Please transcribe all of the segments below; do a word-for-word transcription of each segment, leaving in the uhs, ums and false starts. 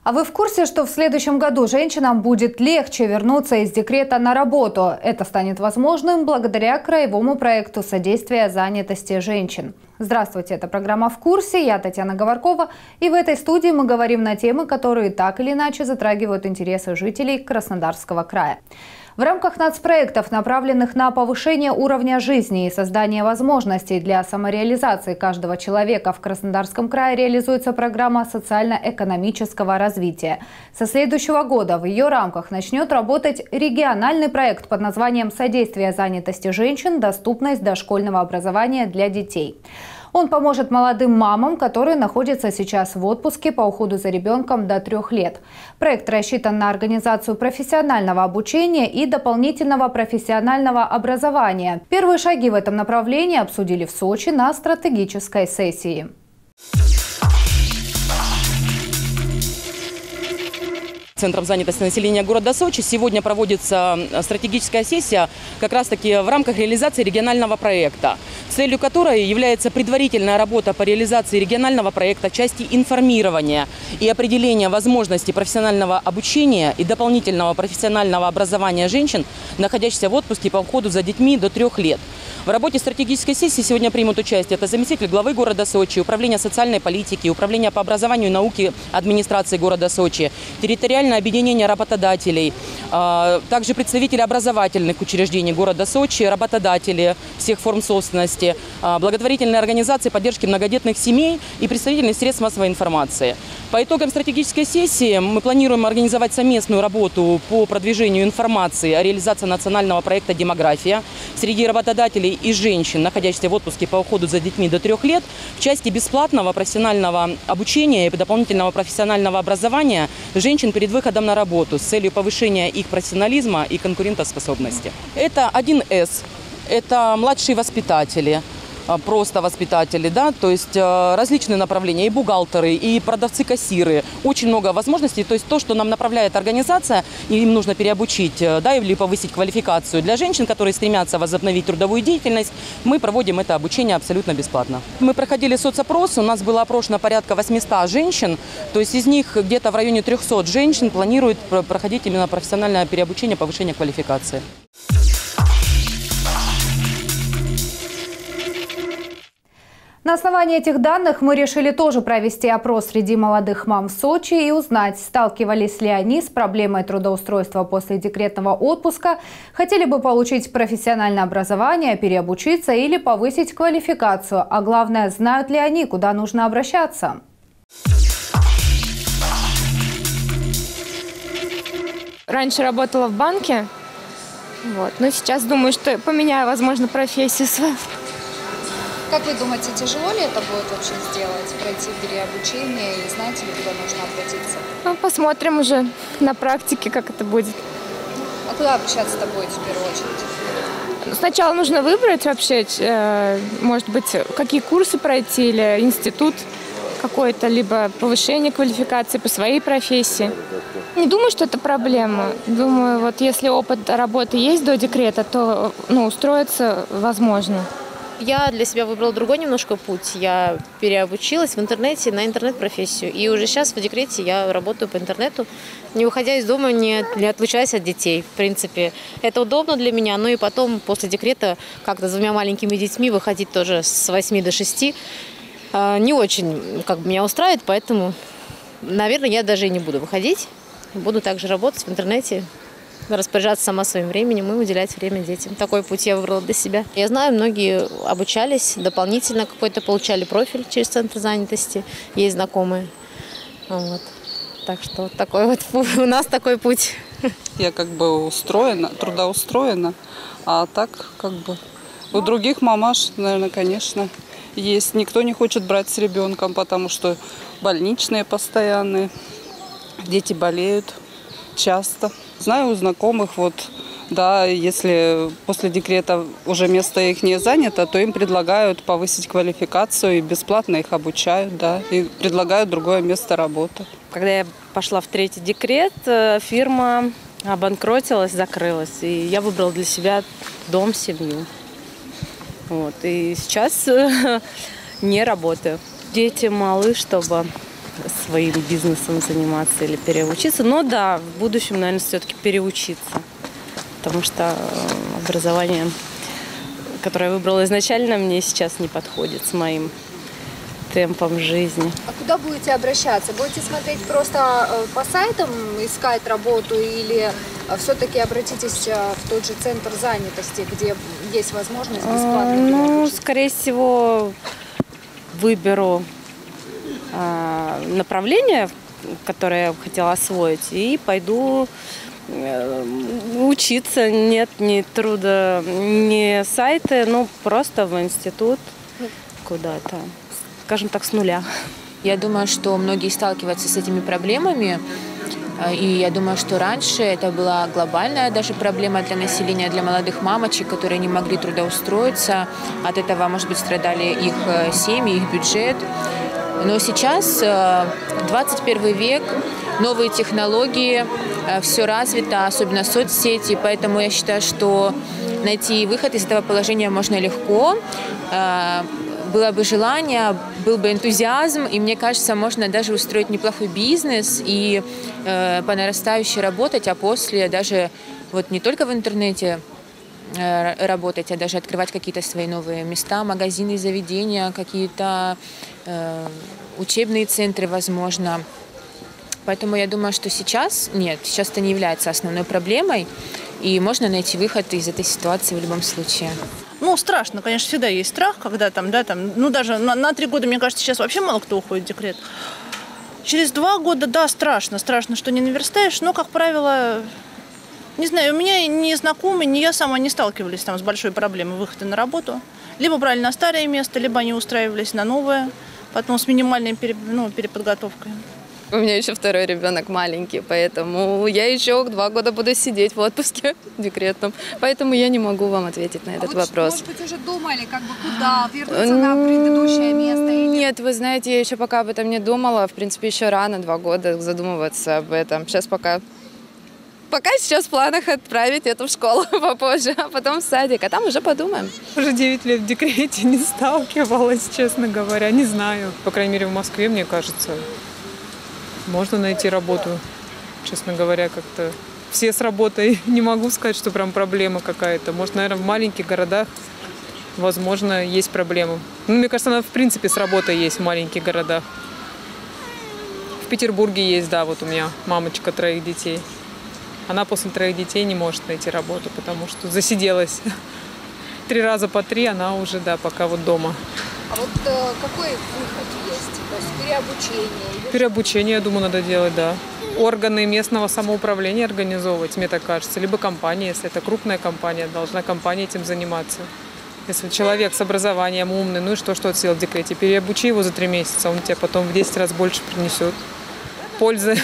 А вы в курсе, что в следующем году женщинам будет легче вернуться из декрета на работу? Это станет возможным благодаря краевому проекту содействия занятости женщин. Здравствуйте, это программа «В курсе». Я Татьяна Говоркова. И в этой студии мы говорим на темы, которые так или иначе затрагивают интересы жителей Краснодарского края. В рамках нацпроектов, направленных на повышение уровня жизни и создание возможностей для самореализации каждого человека, в Краснодарском крае реализуется программа социально-экономического развития. Со следующего года в ее рамках начнет работать региональный проект под названием «Содействие занятости женщин. Доступность дошкольного образования для детей». Он поможет молодым мамам, которые находятся сейчас в отпуске по уходу за ребенком до трех лет. Проект рассчитан на организацию профессионального обучения и дополнительного профессионального образования. Первые шаги в этом направлении обсудили в Сочи на стратегической сессии. Центром занятости населения города Сочи сегодня проводится стратегическая сессия как раз-таки в рамках реализации регионального проекта, целью которой является предварительная работа по реализации регионального проекта в части информирования и определения возможностей профессионального обучения и дополнительного профессионального образования женщин, находящихся в отпуске по уходу за детьми до трех лет. В работе стратегической сессии сегодня примут участие это заместитель главы города Сочи, Управление социальной политики, Управление по образованию и науке администрации города Сочи, территориальное объединение работодателей, также представители образовательных учреждений города Сочи, работодатели всех форм собственности, благотворительные организации поддержки многодетных семей и представители средств массовой информации. По итогам стратегической сессии мы планируем организовать совместную работу по продвижению информации о реализации национального проекта «Демография» среди работодателей и женщин, находящихся в отпуске по уходу за детьми до трех лет, в части бесплатного профессионального обучения и дополнительного профессионального образования женщин перед выходом на работу с целью повышения их профессионализма и конкурентоспособности. Это один эс, это младшие воспитатели. Просто воспитатели, да, то есть различные направления, и бухгалтеры, и продавцы-кассиры. Очень много возможностей, то есть то, что нам направляет организация, им нужно переобучить, да, или повысить квалификацию для женщин, которые стремятся возобновить трудовую деятельность, мы проводим это обучение абсолютно бесплатно. Мы проходили соцопрос, у нас было опрошено порядка восьмисот женщин, то есть из них где-то в районе трёхсот женщин планируют проходить именно профессиональное переобучение, повышение квалификации. На основании этих данных мы решили тоже провести опрос среди молодых мам в Сочи и узнать, сталкивались ли они с проблемой трудоустройства после декретного отпуска, хотели бы получить профессиональное образование, переобучиться или повысить квалификацию, а главное, знают ли они, куда нужно обращаться. Раньше работала в банке, вот, но сейчас думаю, что поменяю, возможно, профессию свою. Как вы думаете, тяжело ли это будет вообще сделать, пройти переобучение, и знаете ли, куда нужно обратиться? Ну, посмотрим уже на практике, как это будет. А куда обращаться-то будете в первую очередь? Сначала нужно выбрать вообще, э, может быть, какие курсы пройти или институт какой-то, либо повышение квалификации по своей профессии. Не думаю, что это проблема. Думаю, вот если опыт работы есть до декрета, то ну, устроиться возможно. Я для себя выбрала другой немножко путь. Я переобучилась в интернете на интернет-профессию. И уже сейчас в декрете я работаю по интернету, не выходя из дома, не, не отлучаясь от детей. В принципе, это удобно для меня. Ну и потом, после декрета, как-то с двумя маленькими детьми выходить тоже с восьми до шести не очень как бы меня устраивает. Поэтому, наверное, я даже и не буду выходить. Буду также работать в интернете, распоряжаться сама своим временем и уделять время детям. Такой путь я выбрала для себя. Я знаю, многие обучались, дополнительно какой-то получали профиль через центр занятости. Есть знакомые. Вот. Так что вот такой вот у нас такой путь. Я как бы устроена, трудоустроена, а так как бы у других мамаш, наверное, конечно, есть. Никто не хочет брать с ребенком, потому что больничные постоянные, дети болеют часто. Знаю у знакомых, вот, да, если после декрета уже место их не занято, то им предлагают повысить квалификацию и бесплатно их обучают, да, и предлагают другое место работы. Когда я пошла в третий декрет, фирма обанкротилась, закрылась, и я выбрала для себя дом, семью. Вот, и сейчас не работаю. Дети малы, чтобы своим бизнесом заниматься или переучиться. Но да, в будущем, наверное, все-таки переучиться. Потому что образование, которое я выбрала изначально, мне сейчас не подходит с моим темпом жизни. А куда будете обращаться? Будете смотреть просто по сайтам, искать работу, или все-таки обратитесь в тот же центр занятости, где есть возможность бесплатно? Ну, скорее всего, выберу направление, которое я хотела освоить, и пойду учиться. Нет ни труда, ни сайты, ну просто в институт куда-то. Скажем так, с нуля. Я думаю, что многие сталкиваются с этими проблемами. И я думаю, что раньше это была глобальная даже проблема для населения, для молодых мамочек, которые не могли трудоустроиться. От этого, может быть, страдали их семьи, их бюджет. Но сейчас двадцать первый век, новые технологии, все развито, особенно соцсети. Поэтому я считаю, что найти выход из этого положения можно легко. Было бы желание, был бы энтузиазм, и мне кажется, можно даже устроить неплохой бизнес и э, по нарастающей работать, а после даже вот не только в интернете э, работать, а даже открывать какие-то свои новые места, магазины, заведения, какие-то э, учебные центры, возможно. Поэтому я думаю, что сейчас нет, сейчас это не является основной проблемой, и можно найти выход из этой ситуации в любом случае. Ну, страшно, конечно, всегда есть страх, когда там, да, там, ну, даже на, на три года, мне кажется, сейчас вообще мало кто уходит в декрет. Через два года, да, страшно, страшно, что не наверстаешь, но, как правило, не знаю, у меня ни знакомые, ни я сама не сталкивались там с большой проблемой выхода на работу. Либо брали на старое место, либо они устраивались на новое, потом с минимальной пере, ну, переподготовкой. У меня еще второй ребенок маленький, поэтому я еще два года буду сидеть в отпуске декретном. Поэтому я не могу вам ответить на этот а вот, вопрос. Может быть, уже думали, как бы куда вернуться на предыдущее место? Или... Нет, вы знаете, я еще пока об этом не думала. В принципе, еще рано, два года задумываться об этом. Сейчас пока... Пока сейчас в планах отправить эту в школу попозже, а потом в садик, а там уже подумаем. Уже девять лет в декрете, не сталкивалась, честно говоря, не знаю. По крайней мере, в Москве, мне кажется, можно найти работу, честно говоря, как-то. Все с работой, не могу сказать, что прям проблема какая-то. Может, наверное, в маленьких городах, возможно, есть проблема. Ну, мне кажется, она в принципе с работой есть в маленьких городах. В Петербурге есть, да, вот у меня мамочка троих детей. Она после троих детей не может найти работу, потому что засиделась. Три раза по три она уже, да, пока вот дома. А вот э, какой выход есть? То есть переобучение? Переобучение, я думаю, надо делать, да. Органы местного самоуправления организовывать, мне так кажется. Либо компания, если это крупная компания, должна компания этим заниматься. Если человек с образованием умный, ну и что, что отсел в декрете? Переобучи его за три месяца, он тебе потом в десять раз больше принесет пользы.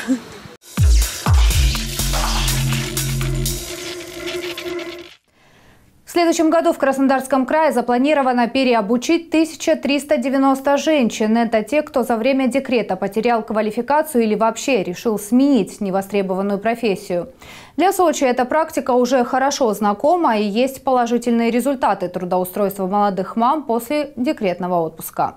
В следующем году в Краснодарском крае запланировано переобучить тысячу триста девяносто женщин. Это те, кто за время декрета потерял квалификацию или вообще решил сменить невостребованную профессию. Для Сочи эта практика уже хорошо знакома и есть положительные результаты трудоустройства молодых мам после декретного отпуска.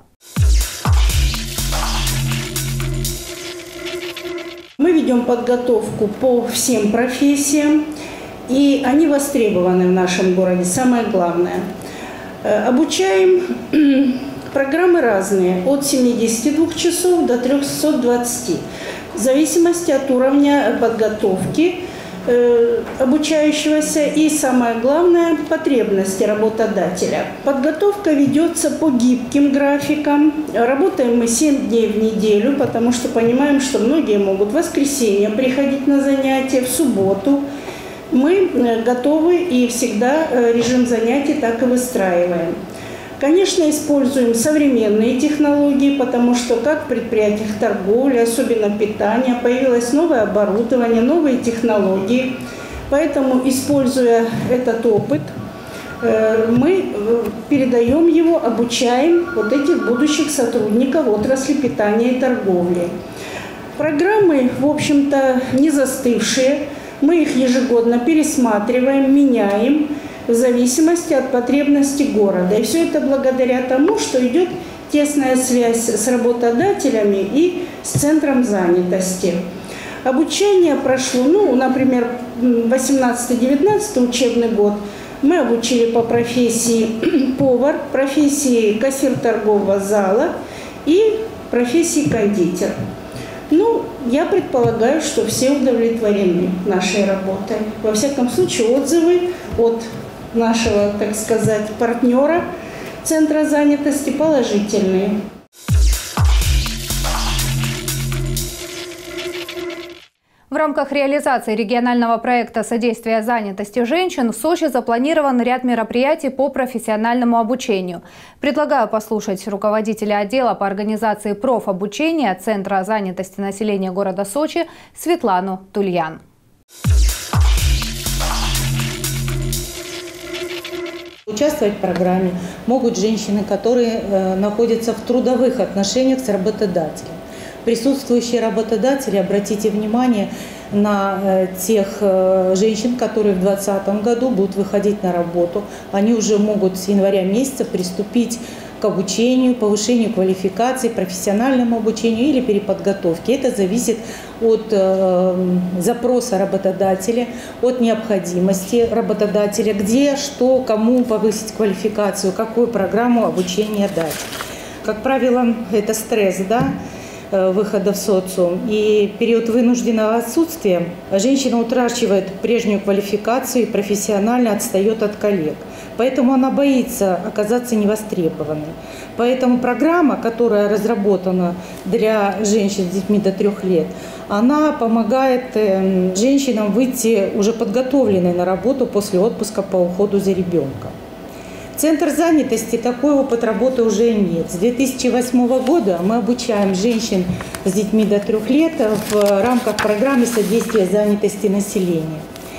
Мы ведем подготовку по всем профессиям. И они востребованы в нашем городе, самое главное. Обучаем программы разные, от семидесяти двух часов до трёхсот двадцати, в зависимости от уровня подготовки обучающегося и, самое главное, потребности работодателя. Подготовка ведется по гибким графикам. Работаем мы семь дней в неделю, потому что понимаем, что многие могут в воскресенье приходить на занятия, в субботу. Мы готовы и всегда режим занятий так и выстраиваем. Конечно, используем современные технологии, потому что как в предприятиях торговли, особенно питания, появилось новое оборудование, новые технологии. Поэтому, используя этот опыт, мы передаем его, обучаем вот этих будущих сотрудников отрасли питания и торговли. Программы, в общем-то, не застывшие. Мы их ежегодно пересматриваем, меняем в зависимости от потребностей города. И все это благодаря тому, что идет тесная связь с работодателями и с центром занятости. Обучение прошло, ну, например, восемнадцатый-девятнадцатый учебный год мы обучили по профессии повар, профессии кассир торгового зала и профессии кондитер. Ну, я предполагаю, что все удовлетворены нашей работой. Во всяком случае, отзывы от нашего, так сказать, партнера Центра занятости положительные. В рамках реализации регионального проекта содействия занятости женщин в Сочи запланирован ряд мероприятий по профессиональному обучению. Предлагаю послушать руководителя отдела по организации профобучения Центра занятости населения города Сочи Светлану Тульян. Участвовать в программе могут женщины, которые э, находятся в трудовых отношениях с работодателем. Присутствующие работодатели, обратите внимание на э, тех э, женщин, которые в две тысячи двадцатом году будут выходить на работу. Они уже могут с января месяца приступить к обучению, повышению квалификации, профессиональному обучению или переподготовке. Это зависит от э, запроса работодателя, от необходимости работодателя, где, что, кому повысить квалификацию, какую программу обучения дать. Как правило, это стресс, да, выхода в социум. И период вынужденного отсутствия женщина утрачивает прежнюю квалификацию и профессионально отстает от коллег. Поэтому она боится оказаться невостребованной. Поэтому программа, которая разработана для женщин с детьми до трех лет, она помогает женщинам выйти уже подготовленной на работу после отпуска по уходу за ребенком. Центр занятости такой опыт работы уже имеет. С две тысячи восьмого года мы обучаем женщин с детьми до трех лет в рамках программы содействия занятости населения.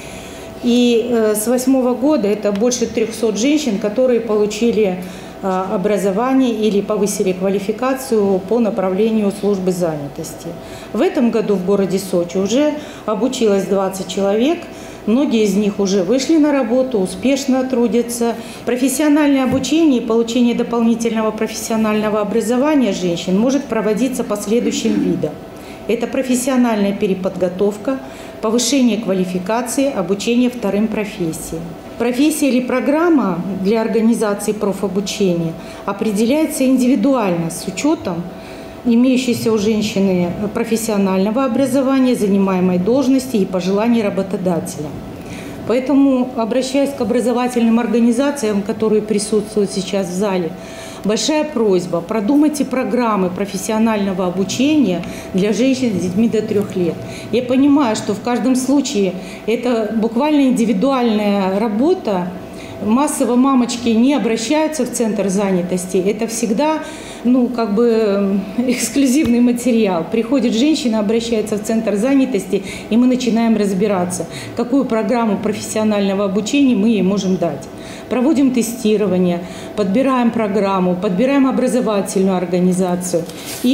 И с две тысячи восьмого года это больше трёхсот женщин, которые получили образование или повысили квалификацию по направлению службы занятости. В этом году в городе Сочи уже обучилось двадцать человек. Многие из них уже вышли на работу, успешно трудятся. Профессиональное обучение и получение дополнительного профессионального образования женщин может проводиться по следующим видам. Это профессиональная переподготовка, повышение квалификации, обучение вторым профессиям. Профессия или программа для организации профобучения определяется индивидуально с учетом имеющейся у женщины профессионального образования, занимаемой должности и пожеланий работодателя. Поэтому, обращаясь к образовательным организациям, которые присутствуют сейчас в зале, большая просьба: продумайте программы профессионального обучения для женщин с детьми до трех лет. Я понимаю, что в каждом случае это буквально индивидуальная работа. Массово мамочки не обращаются в центр занятости. Это всегда, ну, как бы эксклюзивный материал. Приходит женщина, обращается в центр занятости, и мы начинаем разбираться, какую программу профессионального обучения мы ей можем дать. Проводим тестирование, подбираем программу, подбираем образовательную организацию.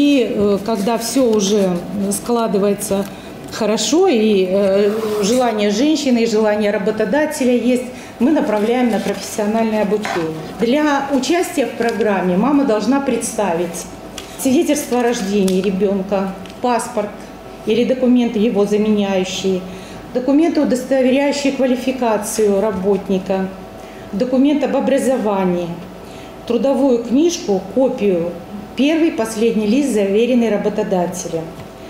И когда все уже складывается хорошо, и э, желание женщины, и желание работодателя есть, мы направляем на профессиональное обучение. Для участия в программе мама должна представить свидетельство о рождении ребенка, паспорт или документы его заменяющие, документы, удостоверяющие квалификацию работника, документ об образовании, трудовую книжку, копию, первый, последний лист, заверенный работодателем,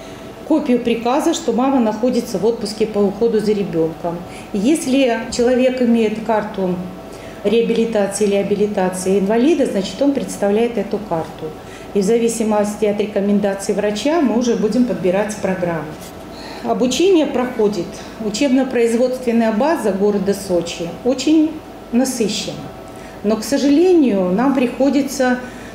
копию приказа, что мама находится в отпуске по уходу за ребенком. Если человек имеет карту реабилитации или абилитации инвалида, значит, он представляет эту карту. И в зависимости от рекомендаций врача мы уже будем подбирать программу. Обучение проходит. Учебно-производственная база города Сочи очень насыщена. Но, к сожалению, нам приходится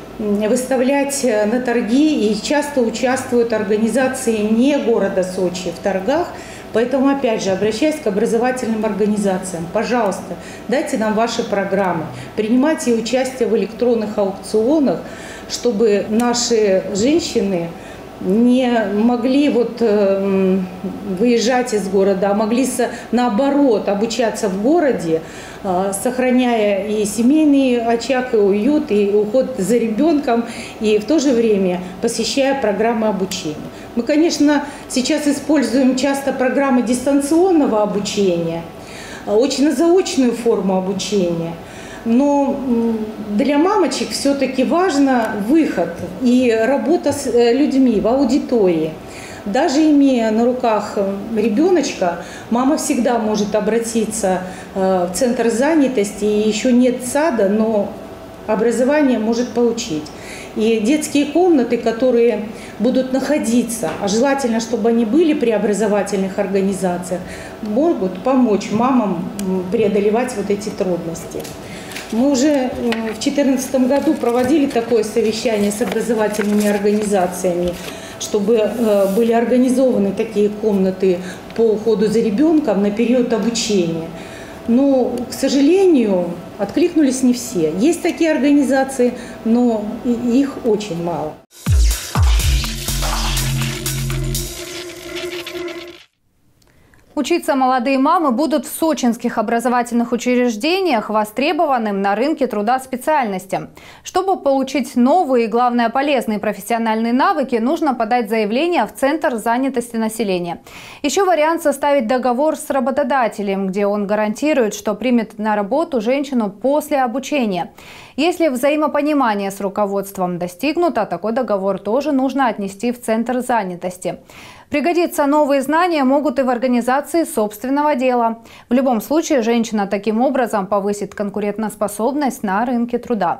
выставлять на торги, и часто участвуют организации не города Сочи в торгах. Поэтому, опять же, обращаясь к образовательным организациям, пожалуйста, дайте нам ваши программы, принимайте участие в электронных аукционах, чтобы наши женщины не могли вот выезжать из города, а могли наоборот обучаться в городе, сохраняя и семейный очаг, и уют, и уход за ребенком, и в то же время посещая программы обучения. Мы, конечно, сейчас используем часто программы дистанционного обучения, очно-заочную форму обучения. Но для мамочек все-таки важно выход и работа с людьми в аудитории. Даже имея на руках ребеночка, мама всегда может обратиться в центр занятости, и еще нет сада, но образование может получить. И детские комнаты, которые будут находиться, а желательно, чтобы они были при образовательных организациях, могут помочь мамам преодолевать вот эти трудности. Мы уже в две тысячи четырнадцатом году проводили такое совещание с образовательными организациями, чтобы были организованы такие комнаты по уходу за ребенком на период обучения. Но, к сожалению, откликнулись не все. Есть такие организации, но их очень мало. Учиться молодые мамы будут в сочинских образовательных учреждениях, востребованным на рынке труда специальности. Чтобы получить новые и, главное, полезные профессиональные навыки, нужно подать заявление в Центр занятости населения. Еще вариант составить договор с работодателем, где он гарантирует, что примет на работу женщину после обучения. Если взаимопонимание с руководством достигнуто, такой договор тоже нужно отнести в Центр занятости. Пригодиться новые знания могут и в организации собственного дела. В любом случае, женщина таким образом повысит конкурентоспособность на рынке труда.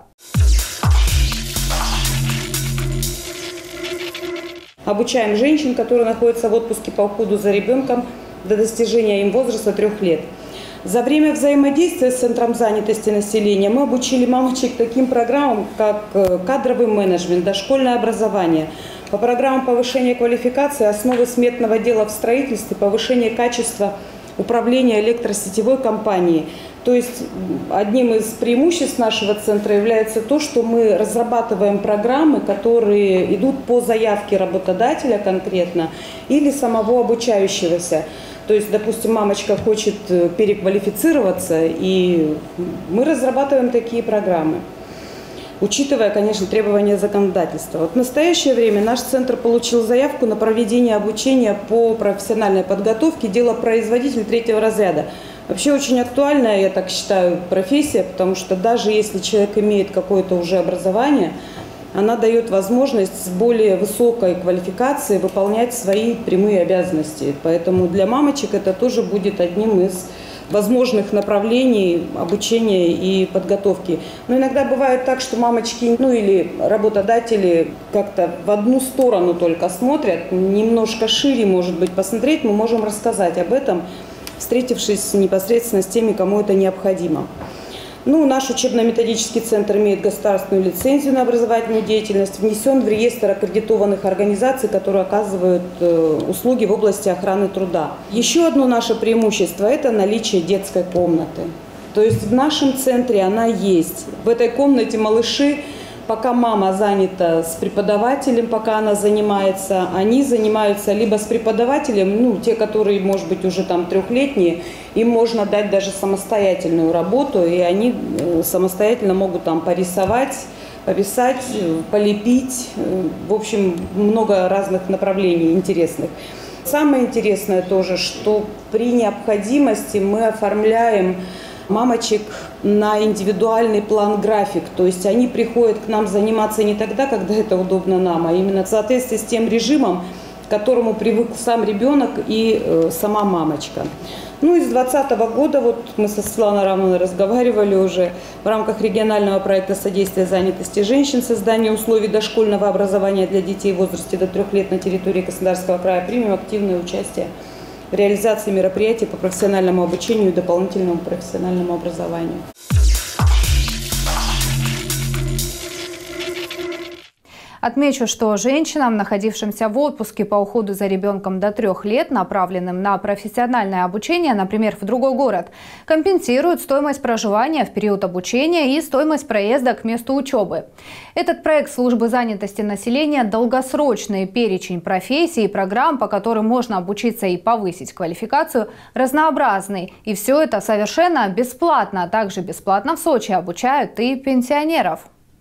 Обучаем женщин, которые находятся в отпуске по уходу за ребенком до достижения им возраста трех лет. За время взаимодействия с Центром занятости населения мы обучили мамочек таким программам, как кадровый менеджмент, дошкольное образование, по программам повышения квалификации, основы сметного дела в строительстве, повышение качества управления электросетевой компанией. То есть одним из преимуществ нашего центра является то, что мы разрабатываем программы, которые идут по заявке работодателя конкретно или самого обучающегося. То есть, допустим, мамочка хочет переквалифицироваться, и мы разрабатываем такие программы, учитывая, конечно, требования законодательства. Вот в настоящее время наш центр получил заявку на проведение обучения по профессиональной подготовке делопроизводитель третьего разряда. Вообще очень актуальная, я так считаю, профессия, потому что даже если человек имеет какое-то уже образование, она дает возможность с более высокой квалификацией выполнять свои прямые обязанности. Поэтому для мамочек это тоже будет одним из возможных направлений обучения и подготовки. Но иногда бывает так, что мамочки, ну или работодатели как-то в одну сторону только смотрят, немножко шире, может быть, посмотреть, мы можем рассказать об этом, встретившись непосредственно с теми, кому это необходимо. Ну, наш учебно-методический центр имеет государственную лицензию на образовательную деятельность, внесен в реестр аккредитованных организаций, которые оказывают э, услуги в области охраны труда. Еще одно наше преимущество – это наличие детской комнаты. То есть в нашем центре она есть. В этой комнате малыши, пока мама занята с преподавателем, пока она занимается, они занимаются либо с преподавателем, ну, те, которые, может быть, уже там трехлетние, им можно дать даже самостоятельную работу, и они самостоятельно могут там порисовать, пописать, полепить, в общем, много разных направлений интересных. Самое интересное тоже, что при необходимости мы оформляем мамочек на индивидуальный план-график. То есть они приходят к нам заниматься не тогда, когда это удобно нам, а именно в соответствии с тем режимом, к которому привык сам ребенок и э, сама мамочка. Ну и с двадцатого года, вот мы со Светланой Романовной разговаривали уже, в рамках регионального проекта содействия занятости женщин, создания условий дошкольного образования для детей в возрасте до трех лет на территории Краснодарского края, примем активное участие в реализации мероприятий по профессиональному обучению и дополнительному профессиональному образованию. Отмечу, что женщинам, находившимся в отпуске по уходу за ребенком до трех лет, направленным на профессиональное обучение, например, в другой город, компенсируют стоимость проживания в период обучения и стоимость проезда к месту учебы. Этот проект службы занятости населения – долгосрочный перечень профессий и программ, по которым можно обучиться и повысить квалификацию, разнообразный. И все это совершенно бесплатно. Также бесплатно в Сочи обучают и пенсионеров.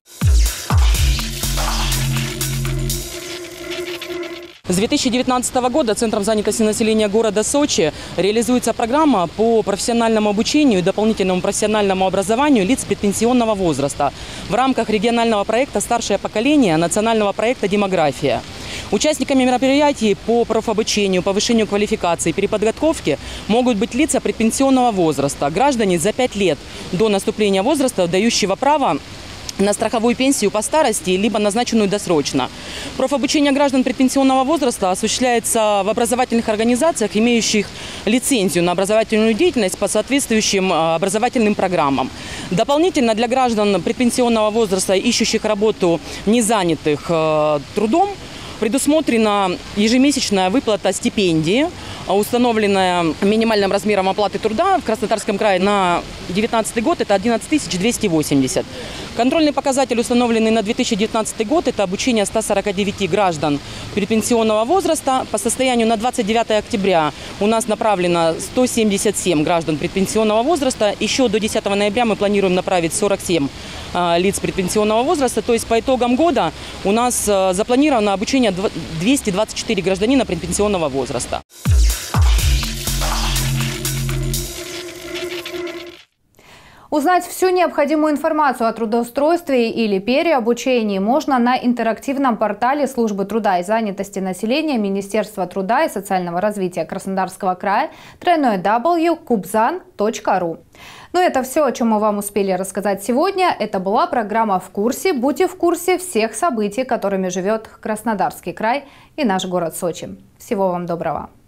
С две тысячи девятнадцатого года Центром занятости населения города Сочи реализуется программа по профессиональному обучению и дополнительному профессиональному образованию лиц предпенсионного возраста в рамках регионального проекта «Старшее поколение» национального проекта «Демография». Участниками мероприятий по профобучению, повышению квалификации и переподготовке могут быть лица предпенсионного возраста, граждане за пять лет до наступления возраста, дающего право на страховую пенсию по старости, либо назначенную досрочно. Профобучение граждан предпенсионного возраста осуществляется в образовательных организациях, имеющих лицензию на образовательную деятельность по соответствующим образовательным программам. Дополнительно для граждан предпенсионного возраста, ищущих работу, незанятых трудом, предусмотрена ежемесячная выплата стипендии, установленная минимальным размером оплаты труда в Краснодарском крае на две тысячи девятнадцатый год – это одиннадцать тысяч двести восемьдесят. Контрольный показатель, установленный на две тысячи девятнадцатый год – это обучение ста сорока девяти граждан предпенсионного возраста. По состоянию на двадцать девятое октября у нас направлено сто семьдесят семь граждан предпенсионного возраста. Еще до десятого ноября мы планируем направить сорок семь а, лиц предпенсионного возраста. То есть по итогам года у нас а, запланировано обучение двести двадцать четыре гражданина предпенсионного возраста. Узнать всю необходимую информацию о трудоустройстве или переобучении можно на интерактивном портале Службы труда и занятости населения Министерства труда и социального развития Краснодарского края дабл ю дабл ю дабл ю точка кубзан точка ру. Ну это все, о чем мы вам успели рассказать сегодня. Это была программа «В курсе». Будьте в курсе всех событий, которыми живет Краснодарский край и наш город Сочи. Всего вам доброго.